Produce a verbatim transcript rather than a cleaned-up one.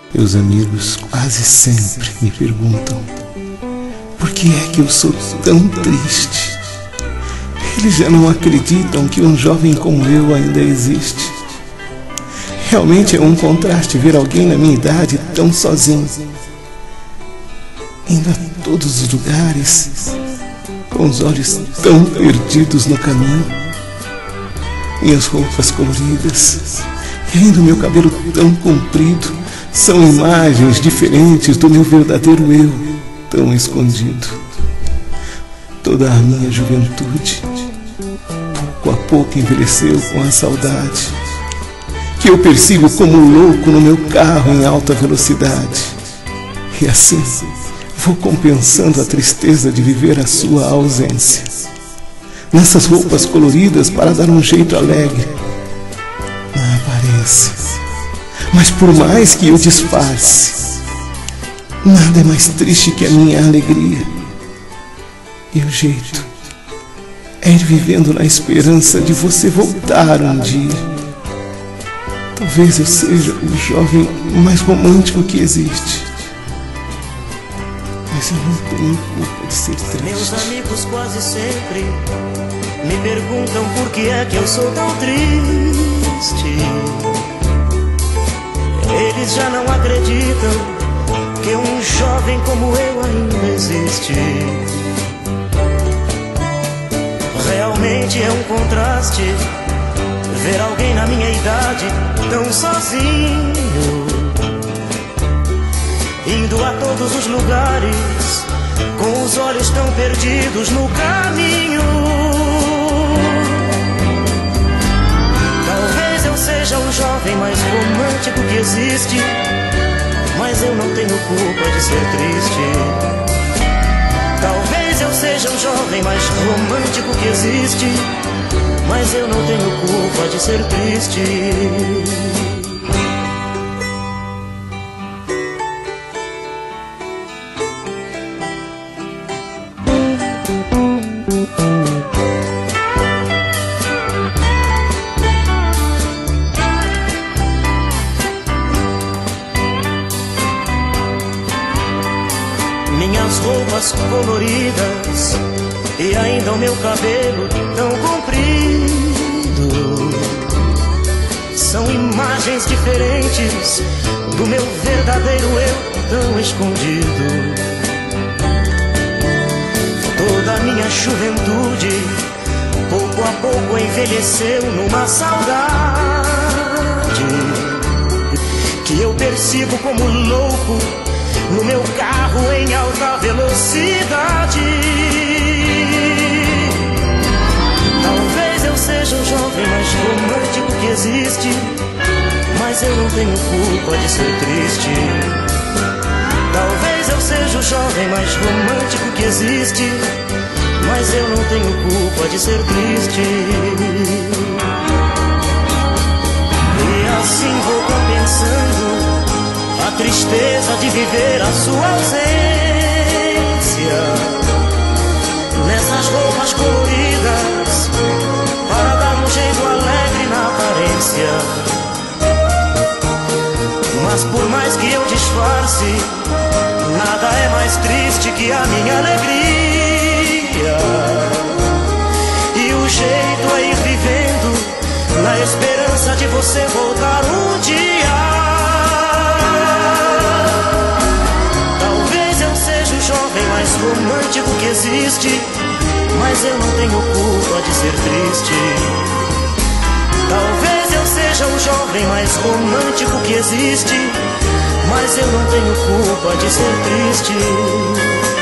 Meus amigos quase sempre me perguntam por que é que eu sou tão triste. Eles já não acreditam que um jovem como eu ainda existe. Realmente é um contraste ver alguém na minha idade tão sozinho, indo a todos os lugares, com os olhos tão perdidos no caminho, minhas roupas coloridas e ainda o meu cabelo tão comprido são imagens diferentes do meu verdadeiro eu, tão escondido. Toda a minha juventude, pouco a pouco envelheceu com a saudade, que eu persigo como louco no meu carro em alta velocidade. E assim vou compensando a tristeza de viver a sua ausência, nessas roupas coloridas para dar um jeito alegre na aparência. Mas por mais que eu disfarce, nada é mais triste que a minha alegria. E o jeito é ir vivendo na esperança de você voltar um dia. Talvez eu seja o jovem mais romântico que existe, mas eu não tenho culpa de ser triste. Meus amigos quase sempre me perguntam por que é que eu sou tão triste. Eles já não acreditam que um jovem como eu ainda existe. Realmente é um contraste ver alguém na minha idade tão sozinho, indo a todos os lugares com os olhos tão perdidos no caminho. Talvez eu seja o jovem mais romântico que existe, mas eu não tenho culpa de ser triste. Talvez eu seja o jovem mais romântico que existe, mas eu não tenho culpa de ser triste. Minhas roupas coloridas e ainda o meu cabelo tão comprido são imagens diferentes do meu verdadeiro eu tão escondido. Toda a minha juventude pouco a pouco envelheceu numa saudade que eu persigo como louco no meu carro em alta velocidade. Talvez eu seja o jovem mais romântico que existe, mas eu não tenho culpa de ser triste. Talvez eu seja o jovem mais romântico que existe, mas eu não tenho culpa de ser triste. E assim vou compensando a tristeza de viver a sua ausência, nessas roupas coloridas para dar um jeito alegre na aparência. Mas por mais que eu disfarce, nada é mais triste que a minha alegria. E o jeito é ir vivendo na esperança de você voltar um dia. Mais romântico que existe, mas eu não tenho culpa de ser triste. Talvez eu seja o jovem mais romântico que existe, mas eu não tenho culpa de ser triste.